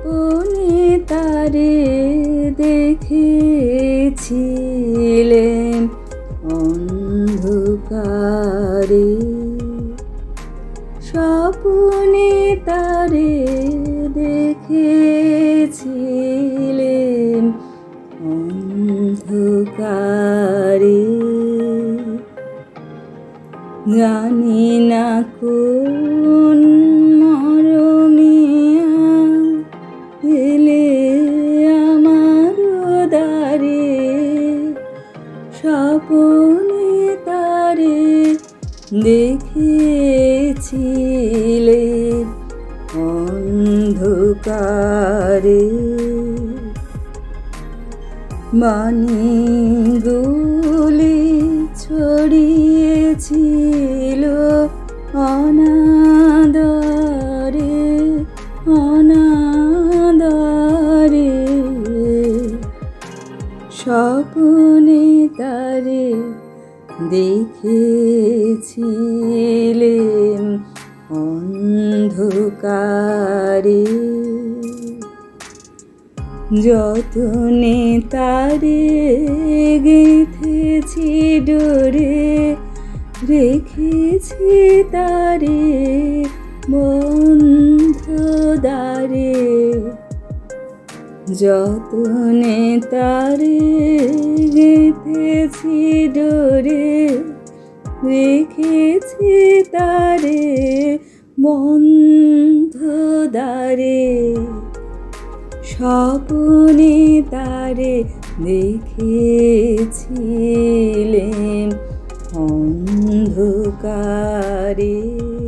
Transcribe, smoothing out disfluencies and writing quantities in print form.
স্বপনে তারে দেখেছিলেন অন্ধকারে, স্বপনে তারে দেখেছিলেন অন্ধকারে। জানি না কোন মরমে এলে আমার দ্বারে, স্বপনে তারে দেখেছিলেন অন্ধকারে। বাণীগুলি ছড়িয়েছিল অনাদরে, অনাদরে, স্বপনে তারে দেখেছিলেন অন্ধকারে। যতনে তারে গেঁথেছি ডোরে, রেখেছি তারে বন্ধ দ্বারে, যতনে তারে গেঁথেছি ডোরে, রেখেছি তারে বন্ধ দ্বারে, স্বপনে তারে দেখেছিলেন অন্ধকারে।